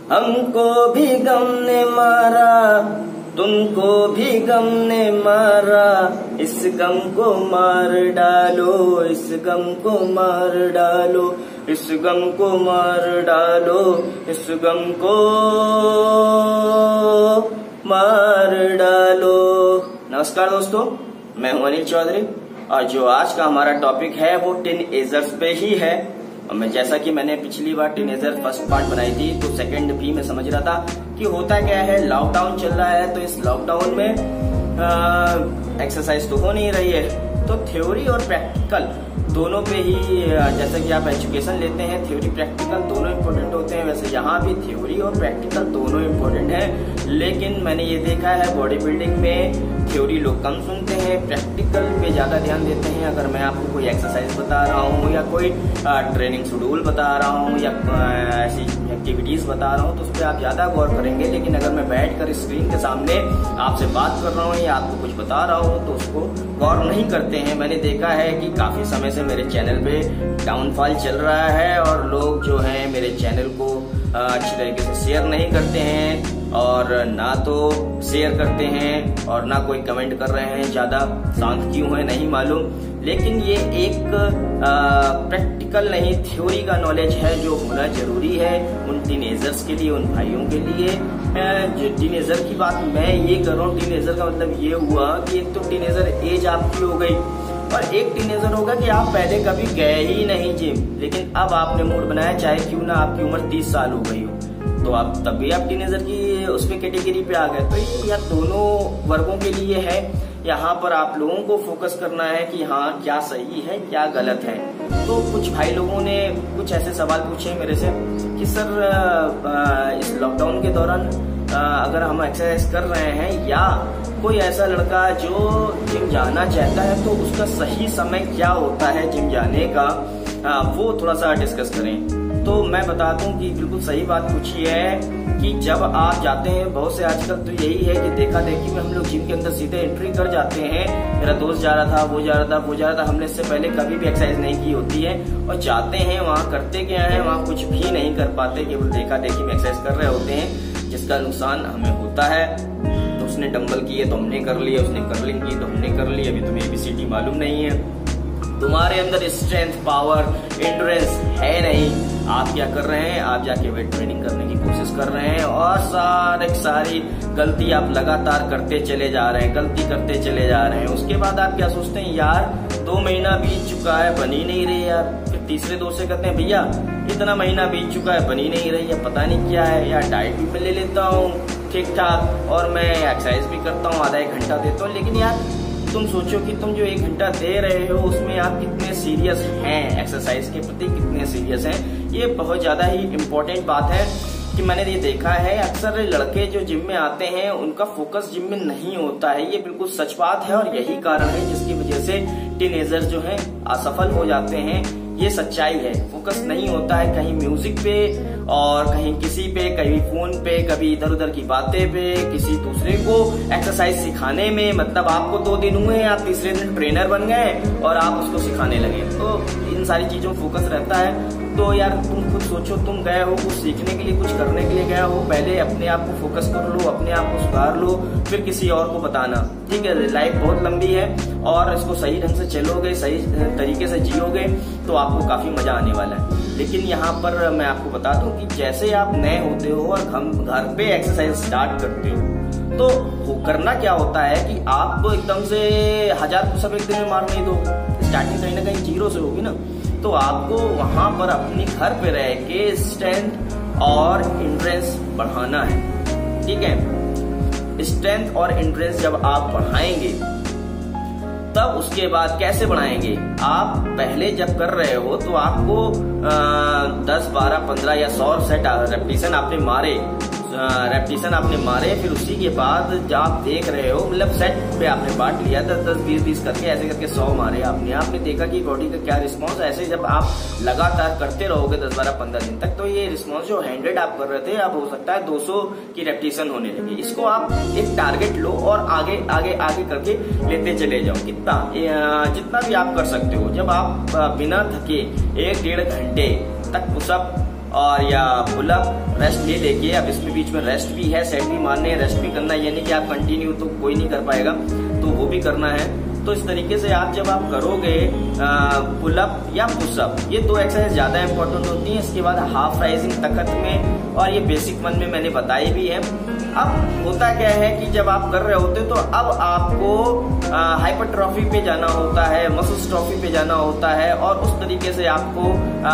हमको भी गम ने मारा, तुमको भी गम ने मारा, इस गम को मार डालो, इस गम को मार डालो, इस गम को मार डालो, इस गम को मार डालो। नमस्कार दोस्तों, मैं हूं अनिल चौधरी और जो आज का हमारा टॉपिक है वो टीनएजर्स पे ही है। और मैं जैसा कि मैंने पिछली बार टीनएजर फर्स्ट पार्ट बनाई थी तो सेकंड भी मैं समझ रहा था कि होता क्या है, लॉकडाउन चल रहा है तो इस लॉकडाउन में एक्सरसाइज तो हो नहीं रही है, तो थ्योरी और प्रैक्टिकल दोनों पे ही, जैसा कि आप एजुकेशन लेते हैं थ्योरी प्रैक्टिकल दोनों इम्पोर्टेंट होते हैं, वैसे यहाँ भी थ्योरी और प्रैक्टिकल दोनों इम्पोर्टेंट है। लेकिन मैंने ये देखा है बॉडी बिल्डिंग में थ्योरी लोग कम सुनते हैं, प्रैक्टिकल पे ज्यादा ध्यान देते हैं। अगर मैं आपको कोई एक्सरसाइज बता रहा हूँ या कोई ट्रेनिंग शेड्यूल बता रहा हूँ या ऐसी एक्टिविटीज बता रहा हूँ तो उस पर आप ज्यादा गौर करेंगे। लेकिन अगर मैं बैठकर स्क्रीन के सामने आपसे बात कर रहा हूँ या आपको कुछ बता रहा हूँ तो उसको गौर नहीं करते हैं। मैंने देखा है कि काफी समय से मेरे चैनल पे डाउनफॉल चल रहा है और लोग जो है मेरे चैनल को अच्छी तरीके से शेयर नहीं करते हैं और ना तो शेयर करते हैं और ना कोई कमेंट कर रहे हैं, ज्यादा शांत क्यों है नहीं मालूम। लेकिन ये एक प्रैक्टिकल नहीं थ्योरी का नॉलेज है जो होना जरूरी है उन टीनेजर्स के लिए, उन भाइयों के लिए। जो टीनेजर की बात मैं ये कर रहा हूँ, टीनेजर का मतलब ये हुआ कि एक तो टीनेजर एज आपकी हो गई और एक टीनेजर होगा कि आप पहले कभी गए ही नहीं जिम, लेकिन अब आपने मूड बनाया, चाहे क्यों ना आपकी उम्र 30 साल हो गई हो तो आप तभी आप टीनेजर की उसमें कैटेगरी पे आ गए। तो ये यह दोनों वर्गों के लिए है। यहाँ पर आप लोगों को फोकस करना है कि हाँ क्या सही है क्या गलत है। तो कुछ भाई लोगों ने कुछ ऐसे सवाल पूछे मेरे से कि सर इस लॉकडाउन के दौरान अगर हम एक्सरसाइज कर रहे हैं या कोई ऐसा लड़का जो जिम जाना चाहता है तो उसका सही समय क्या होता है जिम जाने का, वो थोड़ा सा डिस्कस करें। तो मैं बता दूं कि बिल्कुल सही बात पूछी है कि जब आप जाते हैं, बहुत से आजकल तो यही है कि देखा देखी में हम लोग जिम के अंदर सीधे एंट्री कर जाते हैं। मेरा दोस्त जा रहा था, वो जा रहा था, वो जा रहा था, हमने इससे पहले कभी भी एक्सरसाइज नहीं की होती है और जाते हैं वहाँ करते क्या है, वहाँ कुछ भी नहीं कर पाते, केवल देखा देखी में एक्सरसाइज कर रहे होते हैं जिसका नुकसान हमें होता है। तो उसने डंबल किए तो हमने कर लिया, उसने कर्लिंग की तो हमने कर ली, अभी तुम्हें ABCD मालूम नहीं है, तुम्हारे अंदर स्ट्रेंथ पावर एंड्योरेंस है नहीं। आप क्या कर रहे हैं, आप जाके वेट ट्रेनिंग करने की कोशिश कर रहे हैं और सारी गलती आप लगातार करते चले जा रहे हैं, गलती करते चले जा रहे हैं। उसके बाद आप क्या सोचते हैं, यार 2 महीना बीत चुका है बनी नहीं रही यार। फिर तीसरे दोस्त से कहते हैं भैया इतना महीना बीत चुका है बनी नहीं रही है, पता नहीं क्या है यार। डाइट भी मैं ले लेता हूँ ठीक ठाक और मैं एक्सरसाइज भी करता हूँ, आधा 1 घंटा देता हूँ, लेकिन यार तुम सोचो कि तुम जो 1 घंटा दे रहे हो उसमें आप कितने सीरियस हैं, एक्सरसाइज के प्रति कितने सीरियस हैं। ये बहुत ज्यादा ही इम्पोर्टेंट बात है कि मैंने ये देखा है अक्सर लड़के जो जिम में आते हैं उनका फोकस जिम में नहीं होता है। ये बिल्कुल सच बात है और यही कारण है जिसकी वजह से टीनेजर जो है असफल हो जाते हैं। ये सच्चाई है, फोकस नहीं होता है कहीं म्यूजिक पे और कहीं किसी पे, कभी फोन पे, कभी इधर उधर की बातें पे, किसी दूसरे को एक्सरसाइज सिखाने में। मतलब आपको 2 दिन हुए, आप तीसरे दिन ट्रेनर बन गए और आप उसको सिखाने लगे, तो इन सारी चीजों में फोकस रहता है। तो यार तुम खुद सोचो, तुम गए हो कुछ सीखने के लिए, कुछ करने के लिए गए हो, पहले अपने आप को फोकस कर लो, अपने आप को सुधार लो, फिर किसी और को बताना। ठीक है, लाइफ बहुत लंबी है और इसको सही ढंग से चलोगे, सही तरीके से जियोगे तो आपको काफी मजा आने वाला है। लेकिन यहाँ पर मैं आपको बता दूं कि जैसे आप नए होते हो और हम घर पे एक्सरसाइज स्टार्ट करते हो तो करना क्या होता है कि आप तो एकदम से 1000 पुशअप एक दिन में मार नहीं दो, स्टार्टिंग कहीं ना कहीं 0 से होगी ना। तो आपको वहां पर अपने घर पे रह के स्ट्रेंथ और एंड्योरेंस बढ़ाना है। ठीक है, स्ट्रेंथ और एंड्योरेंस जब आप बढ़ाएंगे तब उसके बाद कैसे बढ़ाएंगे, आप पहले जब कर रहे हो तो आपको 10, 12, 15 या 100 सेट रेपिटेशन आपने मारे, फिर उसी के बाद जब आप देख रहे हो, मतलब सेट पे आपने बांट लिया 10, 20 करके, ऐसे करके 100 मारे आपने देखा कि बॉडी का क्या रिस्पॉन्स। ऐसे जब आप लगातार करते रहोगे 10, 12, 15 दिन तक तो ये रिस्पॉन्स जो 100 आप कर रहे थे अब हो सकता है 200 की रेपिटेशन होने लगी। इसको आप एक टारगेट लो और आगे आगे आगे करके लेते चले जाओ, जितना भी आप कर सकते हो। जब आप बिना थके 1-1.5 घंटे तक पुशअप और या पुलअप रेस्ट लेके, अब इसमें बीच में रेस्ट भी है, सेट भी मारने हैं, रेस्ट भी करना है, यानी कि आप कंटिन्यू तो कोई नहीं कर पाएगा, तो वो भी करना है। तो इस तरीके से आप जब आप करोगे पुलअप या पुशअप, ये 2 एक्सरसाइज ज्यादा इंपॉर्टेंट होती हैं। इसके बाद हाफ राइजिंग तखत में, और ये बेसिक 1 में मैंने बताई भी है। अब होता क्या है कि जब आप कर रहे होते तो अब आपको हाइपरट्रॉफी पे जाना होता है, मसल्स ट्रॉफी पे जाना होता है, और उस तरीके से आपको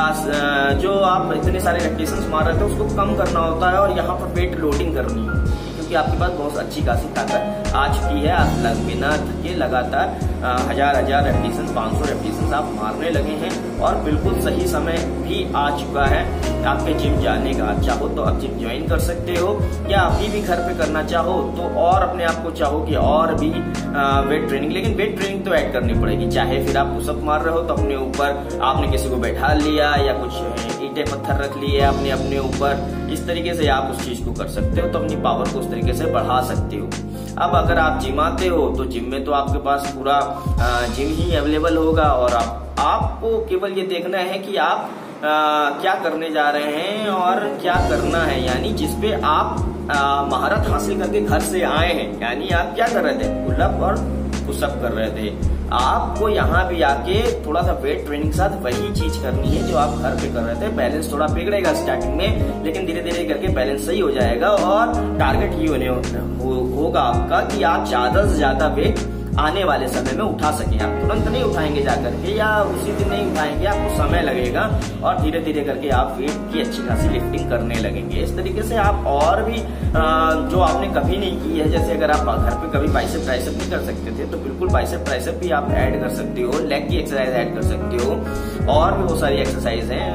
जो आप इतने सारे रेपिटेशंस मार रहे थे उसको कम करना होता है, और यहाँ पर वेट लोडिंग करनी है, क्योंकि आपके पास बहुत अच्छी खासी ताकत आ चुकी है। आप बिना थके लगातार 1000 रेपिटेशन, 500 रेपिटेशन आप मारने लगे हैं, और बिल्कुल सही समय भी आ चुका है आपके जिम जाने का। चाहो तो आप जिम ज्वाइन कर सकते हो, या अभी भी घर पे करना चाहो तो, और अपने आप को चाहो कि और भी वेट ट्रेनिंग, लेकिन वेट ट्रेनिंग तो ऐड करनी पड़ेगी। चाहे फिर आप पुशअप मार रहे हो तो अपने ऊपर आपने किसी को बैठा लिया, या कुछ ईंटें पत्थर रख लिए आपने अपने ऊपर, इस तरीके से आप उस चीज को कर सकते हो, तो अपनी पावर को उस तरीके से बढ़ा सकते हो। अब अगर आप जिम आते हो तो जिम में तो आपके पास पूरा जिम ही अवेलेबल होगा, और आपको केवल ये देखना है कि आप क्या करने जा रहे हैं और क्या करना है, यानी जिसपे आप महारत हासिल करके घर से आए हैं। यानी आप क्या कर रहे थे, पुलअप और पुशअप कर रहे थे, आपको यहाँ भी आके थोड़ा सा वेट ट्रेनिंग के साथ वही चीज करनी है जो आप घर पे कर रहे थे। बैलेंस थोड़ा बिगड़ेगा स्टार्टिंग में, लेकिन धीरे धीरे करके बैलेंस सही हो जाएगा, और टारगेट ये होगा आपका कि आप ज्यादा से ज्यादा वेट आने वाले समय में उठा सकें। आप तुरंत नहीं उठाएंगे जाकर के, या उसी दिन नहीं उठाएंगे, आपको समय लगेगा, और धीरे धीरे करके आप वेट की अच्छी खासी लिफ्टिंग करने लगेंगे। इस तरीके से आप और भी जो आपने कभी नहीं की है, जैसे अगर आप घर पे कभी बाइसेप ट्राइसेप नहीं कर सकते थे, तो बिल्कुल बाइसेप ट्राइसेप भी आप ऐड कर सकते हो, लेग की एक्सरसाइज ऐड कर सकते हो, और भी बहुत सारी एक्सरसाइज हैं,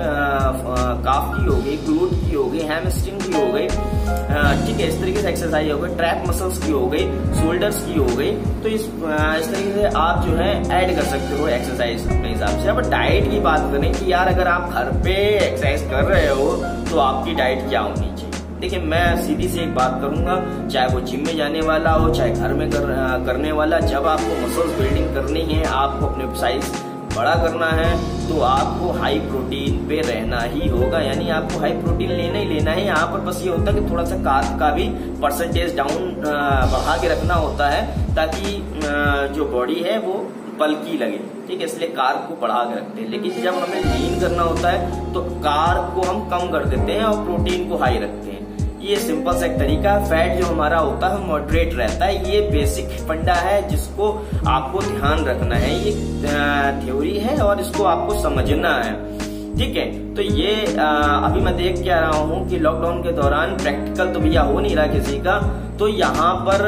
काफ की हो गई, ग्लूट की हो गई, हैमस्ट्रिंग की हो गई, ठीक है, इस तरीके से एक्सरसाइज हो गई, ट्रैप मसल्स की हो गई, शोल्डर्स की हो गई। तो इस तरीके से आप जो है ऐड कर सकते हो एक्सरसाइज अपने हिसाब से। अब डाइट की बात करें कि यार अगर आप घर पे एक्सरसाइज कर रहे हो तो आपकी डाइट क्या होनी चाहिए। देखिए, मैं सीधी सी एक बात करूंगा, चाहे वो जिम में जाने वाला हो, चाहे घर में करने वाला, जब आपको मसल्स बिल्डिंग करनी है, आपको अपने साइज बड़ा करना है, तो आपको हाई प्रोटीन पे रहना ही होगा। यानी आपको हाई प्रोटीन लेना ही लेना है। यहाँ पर बस ये होता है कि थोड़ा सा कार्ब का भी परसेंटेज डाउन बढ़ा के रखना होता है, ताकि जो बॉडी है वो बल्कि लगे, ठीक है, इसलिए कार्ब को बढ़ा के रखते हैं। लेकिन जब हमें लीन करना होता है तो कार्ब को हम कम कर देते हैं और प्रोटीन को हाई रखते हैं। ये सिंपल सा एक तरीका है। फैट जो हमारा होता है मॉडरेट रहता है, ये बेसिक फंडा है जिसको आपको ध्यान रखना है। ये थ्योरी है और इसको आपको समझना है, ठीक है। तो ये अभी मैं देख के आ रहा हूँ कि लॉकडाउन के दौरान प्रैक्टिकल तो भैया हो नहीं रहा किसी का, तो यहाँ पर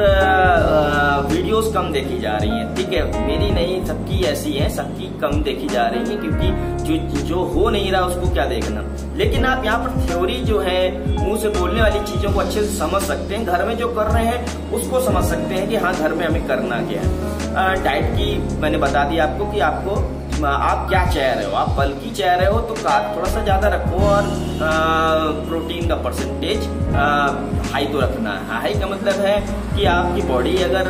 वीडियोस कम देखी जा रही है, ठीक है। मेरी नहीं, सबकी ऐसी है, सबकी कम देखी जा रही है, क्योंकि जो हो नहीं रहा उसको क्या देखना। लेकिन आप यहाँ पर थ्योरी जो है, मुंह से बोलने वाली चीजों को अच्छे से समझ सकते हैं, घर में जो कर रहे हैं उसको समझ सकते हैं कि हाँ घर में हमें करना क्या है। डाइट की मैंने बता दिया आपको कि आप क्या चाह रहे हो। आप बल्कि चाह रहे हो तो कार्ब थोड़ा सा ज्यादा रखो, और प्रोटीन का परसेंटेज हाई तो रखना है। हाई का मतलब है कि आपकी बॉडी अगर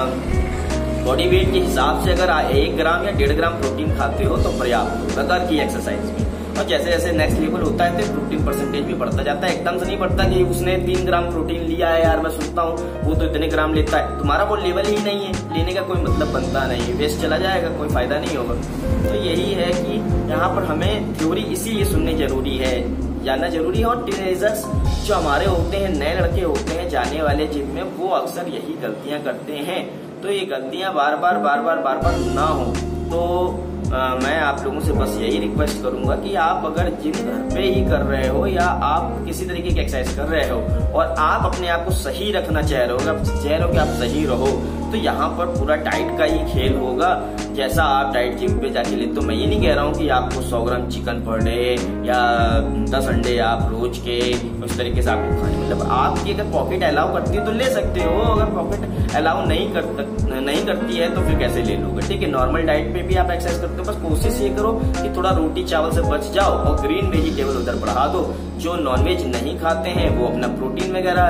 बॉडी वेट के हिसाब से अगर 1 ग्राम या 1.5 ग्राम प्रोटीन खाते हो तो पर्याप्त होगा घर की एक्सरसाइज में। और जैसे जैसे नेक्स्ट लेवल होता है तो प्रोटीन परसेंटेज भी बढ़ता जाता है। एकदम से नहीं बढ़ता कि उसने 3 ग्राम प्रोटीन लिया है, यार मैं सुनता हूँ वो तो इतने ग्राम लेता है, तुम्हारा वो लेवल ही नहीं है, लेने का कोई मतलब बनता नहीं, वेस्ट चला जाएगा, कोई फायदा नहीं होगा। तो यही है कि यहाँ पर हमें थ्योरी इसीलिए सुननी जरूरी है, जानना जरूरी है। और टीनेजर्स जो हमारे होते हैं, नए लड़के होते हैं जाने वाले जिम में, वो अक्सर यही गलतियां करते हैं। तो ये गलतियां बार बार ना हो, तो मैं आप लोगों से बस यही रिक्वेस्ट करूंगा कि आप अगर जिम घर पे ही कर रहे हो, या आप किसी तरीके की एक्सरसाइज कर रहे हो, और आप अपने आप को सही रखना चाह रहे हो कि आप सही रहो, तो यहाँ पर पूरा डाइट का ही खेल होगा। जैसा आप डाइट जिम पे जाके ले, तो मैं ये नहीं कह रहा हूँ कि आपको 100 ग्राम चिकन पर डे या 10 अंडे आप रोज के उस तरीके से आपको खाने, मतलब आपकी अगर पॉकेट अलाउ करती है तो ले सकते हो, अगर पॉकेट अलाउ नहीं करती है तो फिर कैसे ले लोगे, ठीक है। नॉर्मल डाइट पे भी आप एक्सरसाइज करते हो, बस कोशिश ये करो कि थोड़ा रोटी चावल से बच जाओ और ग्रीन वेजिटेबल उधर बढ़ा दो। जो नॉनवेज नहीं खाते हैं वो अपना प्रोटीन वगैरह,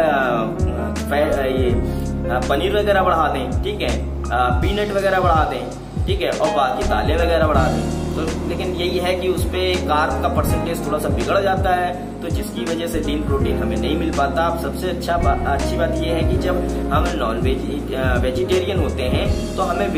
ये पनीर वगैरह बढ़ा दें, ठीक है, पीनट वगैरह बढ़ा दें, ठीक है, और बाकी दालें वगैरह बढ़ा दें। तो लेकिन यही है कि उस पर कार्ब का परसेंटेज थोड़ा सा बिगड़ जाता है, तो जिसकी वजह से लीन प्रोटीन हमें नहीं मिल पाता। अब सबसे अच्छी बात यह है कि जब हम वेजिटेरियन होते हैं तो हमें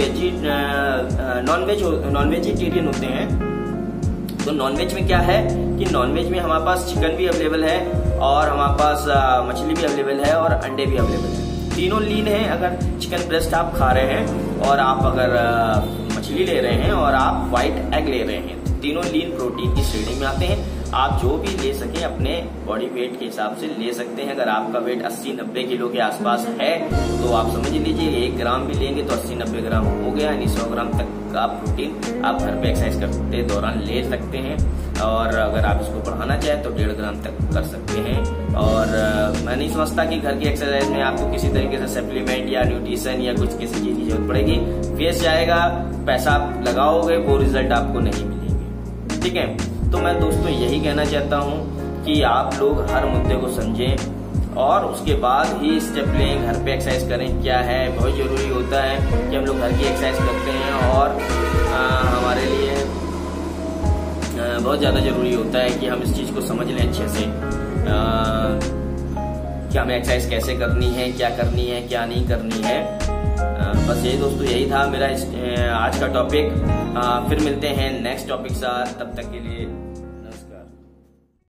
नॉन वेजिटेरियन होते हैं, तो नॉनवेज में क्या है कि नॉनवेज में हमारे पास चिकन भी अवेलेबल है और हमारे पास मछली भी अवेलेबल है और अंडे भी अवेलेबल है। तीनों लीन है। अगर चिकन ब्रेस्ट आप खा रहे हैं और आप अगर मछली ले रहे हैं और आप व्हाइट एग ले रहे हैं, तो तीनों लीन प्रोटीन की श्रेणी में आते हैं। आप जो भी ले सकें अपने बॉडी वेट के हिसाब से ले सकते हैं। अगर आपका वेट 80-90 किलो के आसपास है तो आप समझ लीजिए 1 ग्राम भी लेंगे तो 80-90 ग्राम हो गया, यानी 100 ग्राम तक का प्रोटीन आप घर पे एक्सरसाइज करते दौरान ले सकते हैं। और अगर आप इसको बढ़ाना चाहें तो 1.5 ग्राम तक कर सकते हैं। और मैं नहीं समझता कि घर की एक्सरसाइज में आपको किसी तरीके से सप्लीमेंट या न्यूट्रिशन या कुछ किसी चीज की जरूरत पड़ेगी। वेस्ट जाएगा, पैसा आप लगाओगे, वो रिजल्ट आपको नहीं मिलेंगे। ठीक है, तो मैं दोस्तों यही कहना चाहता हूँ कि आप लोग हर मुद्दे को समझें और उसके बाद ही स्टेप लें, घर पे एक्सरसाइज करें। क्या है, बहुत जरूरी होता है कि हम लोग घर की एक्सरसाइज करते हैं और हमारे लिए बहुत ज्यादा जरूरी होता है कि हम इस चीज को समझ लें अच्छे से कि हमें एक्सरसाइज कैसे करनी है, क्या करनी है, क्या नहीं करनी है। बस यही दोस्तों, यही था मेरा आज का टॉपिक। फिर मिलते हैं नेक्स्ट टॉपिक साथ, तब तक के लिए